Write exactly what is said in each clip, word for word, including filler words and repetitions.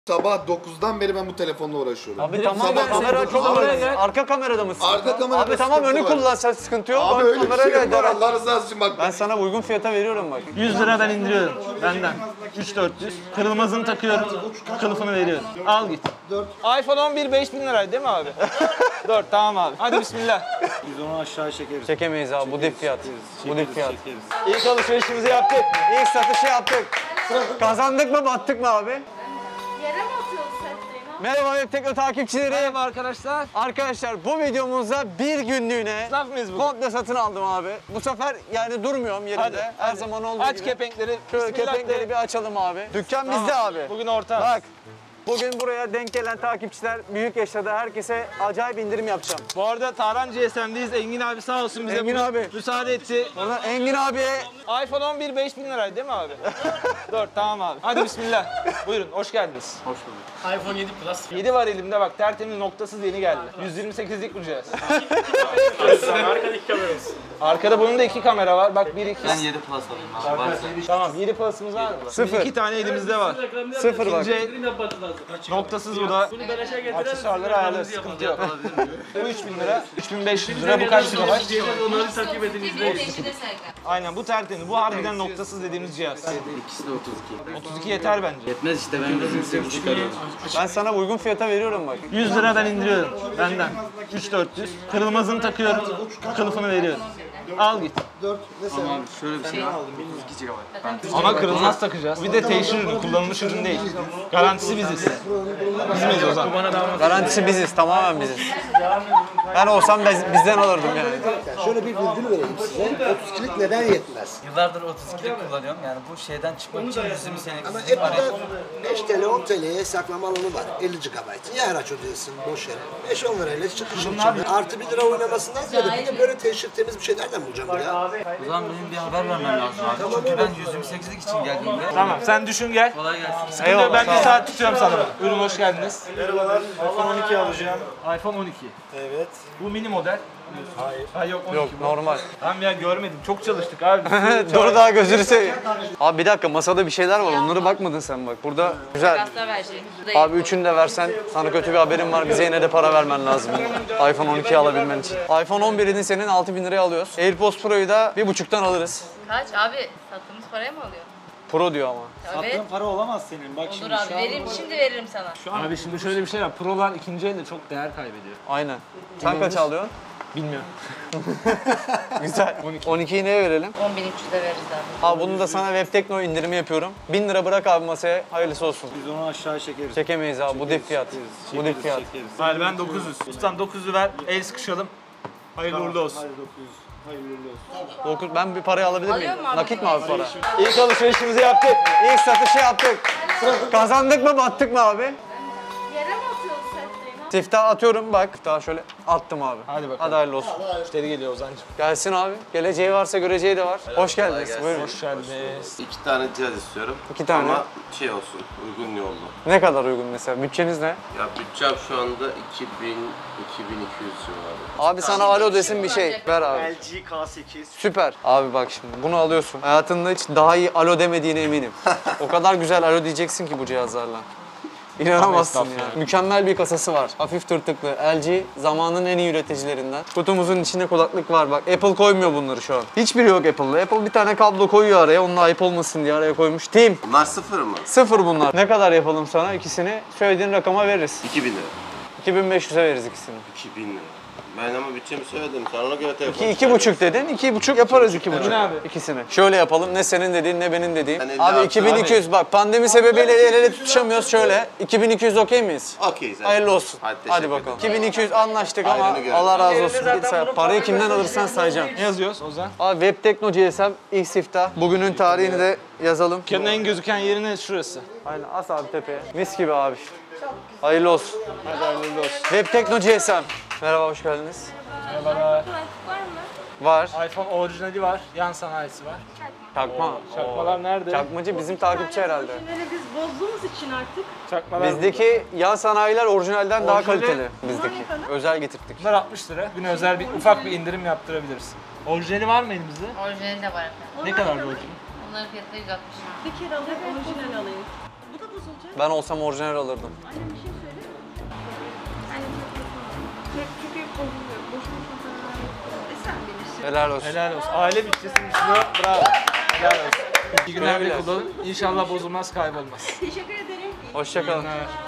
Sabah dokuzdan beri ben bu telefonla uğraşıyorum. Abi tamam ben kamera çok önemli. Arka kamerada mısın? Arka kamerada Abi tamam önü kullan sen sıkıntı yok. Abi öyle bir şey var Allah rızası için bak. Ben sana uygun fiyata veriyorum bak. yüz liradan indiriyorum benden. üç bin dört yüz. Kırılmazını takıyorum. Kılıfını veriyorum. Al git. iPhone on bir beş bin liraydı değil mi abi? dört tamam abi. Hadi bismillah. Biz onu aşağı çekeriz. Çekemeyiz abi bu dip fiyat. Bu dip fiyat. Çekeriz. İlk alışverişimizi yaptık. İlk satışı yaptık. Kazandık mı battık mı abi? Yere mi atıyoruz setleyi? Merhaba Web Tekno takipçileri. Merhaba arkadaşlar. Arkadaşlar bu videomuzda bir günlüğüne Esnaf mıyız bugün? komple satın aldım abi. Bu sefer yani durmuyorum yerimde. Hadi, Her hadi. zaman olduğu Aç gibi. kepenkleri. Şöyle Bismillah kepenkleri de. bir açalım abi. Dükkan Tamam. bizde abi. Bugün orta. Bak. Bugün buraya denk gelen takipçiler büyük yaşadı. Herkese acayip indirim yapacağım. Bu arada Tahran G S M'deyiz. Engin abi sağ olsun bize Engin bu- abi. müsaade etti. Oradan Engin abiye iPhone on bir beş bin liraydı değil mi abi? dört tamam abi. Hadi bismillah. Buyurun hoş geldiniz. Hoş bulduk. iPhone yedi Plus. yedi var elimde bak tertemiz noktasız yeni geldi. yüz yirmi sekizlik bu cihaz. Arkada iki kameramız. Arkada bunun da iki kamera var. Bak bir iki. Ben yedi Plus alayım abi. Varsa. Tamam yedi Plus'ımız var mı? Sıfır. İki tane elimizde var. sıfır bak. İkinci noktasız bu da. Bunu beleşe getirelim. Aksesuarları ayarlarız sıkıntı yok. Bu üç bin lira. üç bin beş yüz lira bu kaç lira var? Onları takip edin izleyin. Aynen bu tertemiz. Bu harbiden noktasız dediğimiz cihaz. İkisi de otuz iki. otuz iki yeter bence. Yetmez işte ben yüz sekiz çıkarıyorum. Ben sana uygun fiyata veriyorum bak. yüz liradan indiriyorum benden. üç bin dört yüz. Kırılmazını takıyorum. Kılıfını veriyorum. Al git. Ama abi şöyle bir şey var. otuz iki gigabayt. Ama kırılmaz takacağız. Bir de teşhir ürünü, kullanılmış ürün değil. Garantisi biziz. Biz miyiz o zaman? Garantisi biziz, tamamen biziz. Ben olsam biz, bizden alırdım yani. Şöyle bir virgül vereyim size. otuz ikilik neden yetmez? Yıllardır otuz iki kullanıyorum. Yani bu şeyden çıkmak için yüz yirmi senelik Ama sizin var ya. Apple'da beş TL on TL'ye saklama alanı var. elli gigabayt. Ya araç ödüyorsun boş yere. beş on lirayla çıkışın çıkıyor. Artı bir lira oynamasından ziyade bir de böyle teşhir temiz bir şey nereden bulacağım ya? O zaman benim bir haber vermem lazım abi. Çünkü ben yüz yirmi sekizlik için geldim buraya. Tamam sen düşün gel. Kolay gelsin. Eyvallah, ben bir saat tutuyorum sana. Ürün hoş geldiniz. Merhabalar. iPhone on iki alacağım. iPhone on iki. Evet. Bu mini model. Hayır. Ha yok on iki Yok bu. normal. Tamam ya görmedim. Çok çalıştık abi. Doğru daha gözünü seveyim. Abi bir dakika masada bir şeyler var onlara bakmadın sen bak. Burada güzel. Gazla ver şey. Abi üçünü de versen sana kötü bir haberim var. Bize yine de para vermen lazım. iPhone on ikiyi alabilmen için. iPhone on birini senin altı bin liraya alıyoruz. AirPods Pro'yu da bir buçuktan alırız. Kaç abi? Sattığımız paraya mı alıyor? Pro diyor ama. Evet. Sattığın para olamaz senin. Bak Olur şimdi abi şu an veririm şimdi veririm sana. Abi şimdi şöyle bir şey var. Pro'lar ikinci elde çok değer kaybediyor. Aynen. Sen kaç alıyorsun? Bilmiyorum. Güzel. on ikiyi neye verelim? on bin üç yüze veririz abi. Abi bunu da sana Web Tekno indirimi yapıyorum. bin lira bırak abi masaya. Hayırlısı olsun. biz onu aşağı çekeriz. Çekemeyiz abi. Bu dip fiyat. Bu dip fiyat. Çekeriz. Hayır ben dokuz yüz. Ustam dokuz yüzü ver. El sıkışalım. Hayırlı uğurlu olsun. Hadi dokuz yüz. Hayırlı olsun. Dokuz- Ben bir parayı alabilir miyim? Alıyor mu abi? Nakit mi abi para? İlk alışverişimizi yaptık. İlk satışı yaptık. Kazandık mı battık mı abi? Yere mi atıyoruz setleyi? Siftah atıyorum bak. Daha şöyle attım abi. Hadi bakalım. Hadi hayırlı olsun. Müşteri geliyor Ozan'cığım. Gelsin abi. Geleceği varsa göreceği de var. Hoş geldiniz. Buyurun. Hoş geldiniz. İki tane cihaz istiyorum. İki tane. Ama şey olsun, uygun yollu. Ne kadar uygun mesela? Bütçeniz ne? Ya bütçem şu anda iki bin iki bin iki yüz civarı. Abi sana alo desin bir şey. Ver abi. L G K sekiz. Süper. Abi bak şimdi bunu alıyorsun. Hayatında hiç daha iyi alo demediğine eminim. O kadar güzel alo diyeceksin ki bu cihazlarla. İnanamazsın ya. Mükemmel bir kasası var. Hafif tırtıklı. L G zamanın en iyi üreticilerinden. Kutumuzun içinde kulaklık var bak. Apple koymuyor bunları şu an. Hiçbiri yok Apple'da. Apple bir tane kablo koyuyor araya. Onunla ayıp olmasın diye araya koymuş. Team. Bunlar sıfır mı? Sıfır bunlar. Ne kadar yapalım sana? İkisini söylediğin rakama veririz. iki bin lira. iki bin beş yüze veririz ikisini. iki bin lira. Ben ama bütçemi söyledim. Sen ona göre telefon İki, iki buçuk dedin. iki buçuk yaparız iki buçuk. abi. İkisini. Şöyle yapalım. Ne senin dediğin ne benim dediğim. Sen elli Abi altı iki bin iki yüz bak pandemi sebebiyle el ele tutuşamıyoruz şöyle. iki bin iki yüz okey miyiz? Okey zaten. Hayırlı olsun. Hadi, Hadi, teşekkür bakalım. ederim. iki bin iki yüz anlaştık ama Ayrını görelim. Allah razı olsun. Git say. Parayı kimden alırsan sayacağım. Ne yazıyoruz Ozan? Abi Web Tekno G S M ilk siftah. Bugünün tarihini de yazalım. Dükkanın en gözüken yerine şurası. Aynen as abi tepeye. Mis gibi abi. Hayırlı olsun. Hadi hayırlı olsun. Web Tekno G S M. Merhaba hoş geldiniz. Merhabalar. Var. iPhone orijinali var. Yan sanayisi var. Çakma. Çakmalar nerede? Çakmacı bizim takipçi herhalde. Biz bozduğumuz için artık. Çakmalar Bizdeki yan sanayiler orijinalden daha Orijinali- kaliteli. Bizdeki. Özel getirttik. Bunlar altmış lira. Güne özel bir ufak bir indirim yaptırabiliriz. Orijinali var mı elimizde? Orijinali de var efendim. Ne kadar orijinali? Onların fiyatı yüz altmış lira. Bir kere alayım, orijinal alayım. Bu da bozulacak. Ben olsam orijinal alırdım. Anne bir şey söyle. Anne çok çok çok bozuluyor. Boş boşuna sana e sen bilirsin. Helal olsun. Helal olsun. Aile bütçesini düşünüyor. Bravo. Helal olsun. İyi günler de kullanın. İnşallah bozulmaz, kaybolmaz. Teşekkür ederim. Hoşçakalın.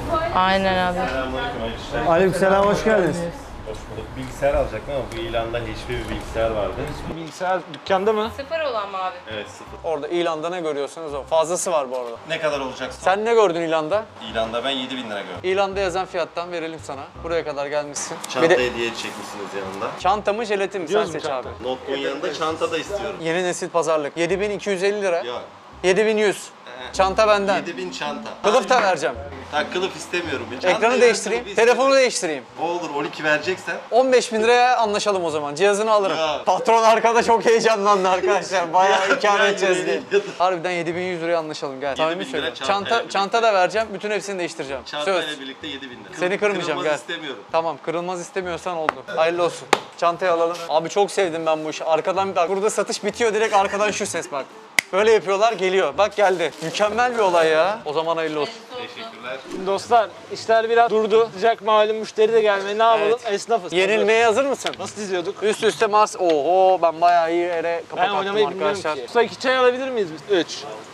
Aynen abi. Aleykümselam, hoş geldiniz. Hoş bulduk. Bilgisayar alacaktım ama bu ilanda H P bir bilgisayar vardı. Bilgisayar dükkanda mı? Sıfır olan mı abi? Evet, sıfır. Orada ilanda ne görüyorsunuz o. Fazlası var bu arada. Ne kadar olacak? Sen ne gördün ilanda? İlanda ben yedi bin lira gördüm. İlanda yazan fiyattan verelim sana. Buraya kadar gelmişsin. Çanta Bir de hediye çekmişsiniz yanında. çanta mı jelatin mi? Sen Diyoruz mu seç çanta? abi. Notebook'un yanında çanta da istiyorum. Yeni nesil pazarlık. yedi bin iki yüz elli lira. Yok. yedi bin yüz. Çanta benden. yedi bin çanta. Kılıf da vereceğim. Ha, kılıf istemiyorum. Ya. Çanta Ekranı ya, değiştireyim. kılıf Telefonu istemiyorum. değiştireyim. O olur, on iki vereceksen. on beş bin liraya anlaşalım o zaman. Cihazını alırım. Ya. Patron arkada çok heyecanlandı arkadaşlar. Bayağı ikar Ya, edeceğiz diye. ya. Harbiden yedi bin yüz liraya anlaşalım. Gel. Samimi bin lira söylüyorum. çantayla Çanta, birlikte. çanta da vereceğim. Bütün hepsini değiştireceğim. Söz. Çantayla birlikte yedi bin lira. Seni kırmayacağım, Kırılmaz gel. istemiyorum. Tamam, kırılmaz istemiyorsan oldu. Hayırlı olsun. Çantayı alalım. Abi çok sevdim ben bu işi. Arkadan bak, burada satış bitiyor, direkt arkadan şu ses bak. Böyle yapıyorlar, geliyor. Bak geldi. Mükemmel bir olay ya. O zaman hayırlı olsun. Teşekkürler. Şimdi dostlar işler biraz durdu. Sıcak malum müşteri de gelmedi. Ne yapalım? Evet. Esnafız. Yenilmeye hazır mısın? Nasıl diziyorduk? Üst üste Mars. Oho, ben bayağı iyi yere kapak Ben attım oynamayı bilmiyorum arkadaşlar. ki. Usta iki çay alabilir miyiz biz? Üç.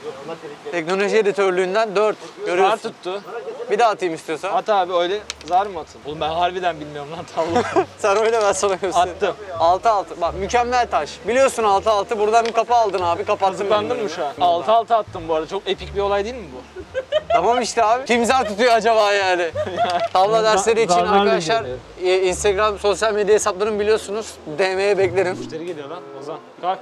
Teknoloji editörlüğünden dört. Zar Görüyorsun. tuttu. Bir daha atayım istiyorsan. At abi öyle zar mı atın? Oğlum ben harbiden bilmiyorum lan tablo. Sen öyle, ben sana göstereyim. Attım. altı altı. Bak mükemmel taş. Biliyorsun altı altı. Buradan bir kapı aldın abi. Kapattın. Kazıklandın beni. mı şu an? altı altı attım bu arada. Çok epik bir olay değil mi bu? Tamam işte abi. Kim zar tutuyor acaba yani? Tavla dersleri için zarlarla arkadaşlar ilgili. e, Instagram sosyal medya hesaplarımı biliyorsunuz. D M'ye beklerim. Müşteri geliyor lan Ozan. Kalk.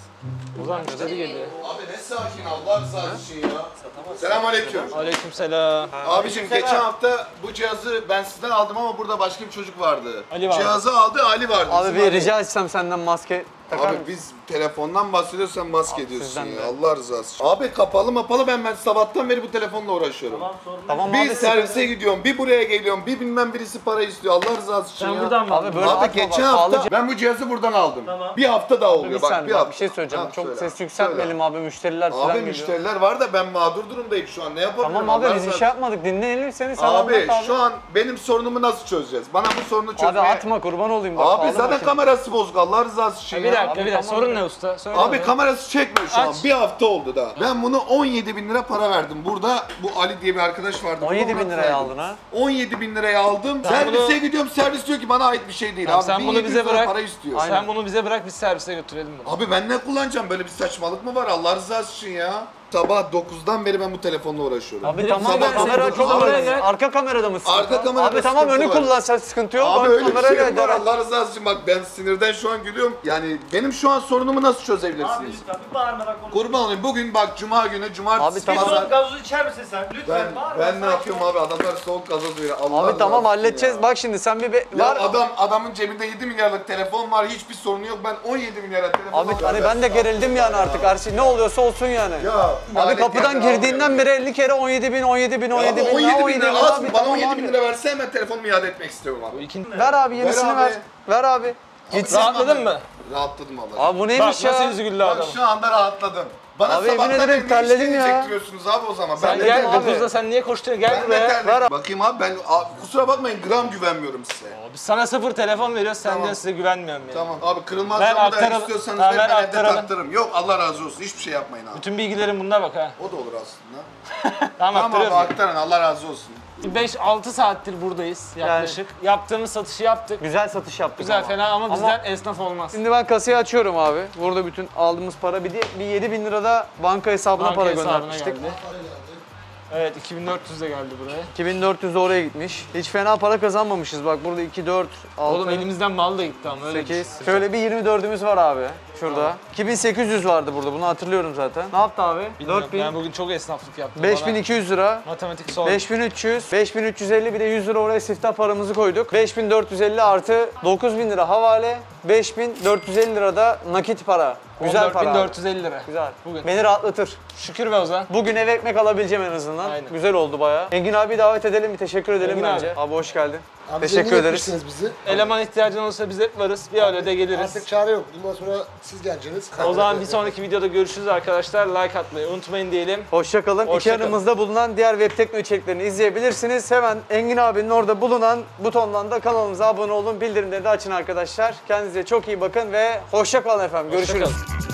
Ozan müşteri geliyor. Abi ne sakin Allah rızası için ya. Selamünaleyküm. Aleykümselam. Abicim geçen hafta bu cihazı ben sizden aldım ama burada başka bir çocuk vardı. Ali vardı. Cihazı aldı, Ali vardı. Abi Bizim bir Ali. rica etsem senden maske takar Abi mısın? biz telefondan bahsediyorsan maske ediyorsun sizden ya. de. Allah rızası için. Abi kapalı mapalı ben ben sabahtan beri bu telefonla uğraşıyorum. Tamam Bir abi. servise gidiyorum, bir buraya geliyorum, bir bilmem birisi para istiyor. Allah rızası için Sen ya. buradan mı Abi aldın? böyle Abi atma geçen bak, hafta pahalı- ben bu cihazı buradan aldım. Bir hafta daha oluyor Bir bak saniye bir bak, hafta. bir şey söyleyeceğim. Ha, Çok söyle. ses yükseltmeyelim abi. Müşteriler falan Abi geliyor. müşteriler var da ben mağdur durumdayım şu an. Ne yapabilirim? Tamam abi Allah biz bir rızası- şey yapmadık. Dinleyelim seni. Sen Abi anlat abi. şu an benim sorunumu nasıl çözeceğiz? Bana bu sorunu çözmeye... Abi atma, kurban olayım. Bak, Abi pahalı zaten makine. kamerası bozuk Allah rızası için Bir ya. dakika Abi bir dakika. tamam. Sorun ne usta? Söyle Abi bana. kamerası çekmiyor şu an. Aç. Bir hafta oldu da. Ben bunu on yedi bin lira para verdim. Burada bu Ali diye bir arkadaş vardı. on yedi Bunu bin liraya verdim. aldın ha. on yedi bin liraya aldım. Sen Servise bunu- gidiyorum. Servis diyor ki bana ait bir şey değil. Tamam, abi sen bin bunu yedi yüz bize lira bırak. para istiyor. Sen bunu bize bırak biz servise götürelim bunu. Abi ben ne kullanacağım? Böyle bir saçmalık mı var Allah rızası için ya? Sabah dokuzdan beri ben bu telefonla uğraşıyorum. Abi tamam Sabah gel, kamera dokuz- çok Abi- önemli. Arka kamerada mısın? Arka kamerada Abi tamam sıkıntı önü var. kullan, sen sıkıntı yok. Abi Ön öyle bir kamerayla şey var idare et. Allah rızası için bak ben sinirden şu an gülüyorum. Yani benim şu an sorunumu nasıl çözebilirsiniz? Lütfen bir bağırmadan konuş. Kurban olayım bugün bak cuma günü cumartesi Abi tamam. Bir pazar- soğuk gazozu içer misin sen? Lütfen Ben, bağırma. ben ne sakin yapıyorum ol. abi adamlar soğuk gazoz veriyor. Allah Abi tamam rızası halledeceğiz. ya. Bak şimdi sen bir be- Ya var. adam adamın cebinde yedi milyarlık telefon var hiçbir sorunu yok ben on yedi milyara telefon Abi aldım. hani ben de gerildim yani artık. Her şey ne oluyorsa olsun yani. Ya, Abi lanet kapıdan yerden girdiğinden aldım. beri elli kere on yedi bin, on yedi bin, on yedi bin. Ya ne on yedi bin on yedi lira bin az abi, mı? Bana tamam on yedi abi. bin lira verse hemen telefonumu iade etmek istiyorum abi. İkinci... Ver abi yenisini Ver ver. abi. Ver abi. Gitsin. Rahatladın mı? Rahatladım vallahi. Abi bu Bak neymiş nasıl ya? yüzü güldü Bak adam. şu anda rahatladım. Bana Abi yemin sabahtan ederim beri ne terledim ya. çektiriyorsunuz abi o zaman. Sen de gel terledim. dokuzda sen niye koşturuyorsun? Gel Ben de buraya. terledim. Ver. Bakayım abi ben abi, kusura bakmayın gram güvenmiyorum size. Biz sana sıfır telefon veriyoruz sen Tamam. de size güvenmiyorum yani. Tamam abi kırılmaz Ben camı da aktaralım. istiyorsanız Tamam, verin, ben ben evde aktaralım. taktırırım. Yok Allah razı olsun hiçbir şey yapmayın abi. Bütün bilgilerin bunda bak ha. O da olur aslında. Tamam, Tamam abi aktarıyorum. aktarın Allah razı olsun. beş altı saattir buradayız yaklaşık. Yaptığımız satışı yaptık. Güzel satış yaptık Güzel ama. fena ama Ama- bizden esnaf olmaz. Şimdi ben kasayı açıyorum abi. Burada bütün aldığımız para bir de bir yedi bin lira da banka hesabına Banka para hesabına göndermiştik. geldi. Evet iki bin dört yüz de geldi buraya. iki bin dört yüz de oraya gitmiş. Hiç fena para kazanmamışız bak burada iki, dört, altı, Oğlum elimizden mal da gitti ama öyle sekiz. düşün. Şöyle bir yirmi dördümüz var abi. Şurada. iki bin sekiz yüz vardı burada. Bunu hatırlıyorum zaten. Ne yaptı abi? Bilmiyorum, dört bin, Ben bugün çok esnaflık yaptım. beş bin Bana iki yüz lira. matematik sor. beş bin üç yüz, beş bin üç yüz elli bir de yüz lira oraya siftah paramızı koyduk. beş bin dört yüz elli artı dokuz bin lira havale, beş bin dört yüz elli lira da nakit para. Güzel para. on dört bin abi. dört yüz elli lira. Güzel. Bugün. Beni rahatlatır. Şükür be Ozan. Bugün eve ekmek alabileceğim en azından. Aynen. Güzel oldu bayağı. Engin abi davet edelim, bir teşekkür edelim Engin bence. abi. Abi hoş geldin. Abi Teşekkür zengin ederiz. etmişsiniz bizi. Eleman ihtiyacın olursa biz hep varız. Bir Alo'da geliriz. Artık çare yok. Bundan sonra siz geleceksiniz. O zaman bir sonraki videoda görüşürüz arkadaşlar. Like atmayı unutmayın diyelim. Hoşçakalın. İki Hoşça kalın. yanımızda bulunan diğer web tekno içeriklerini izleyebilirsiniz. Hemen Engin abinin orada bulunan butondan da kanalımıza abone olun. Bildirimleri de açın arkadaşlar. Kendinize çok iyi bakın ve hoşça kalın efendim. Hoşça Görüşürüz. kalın.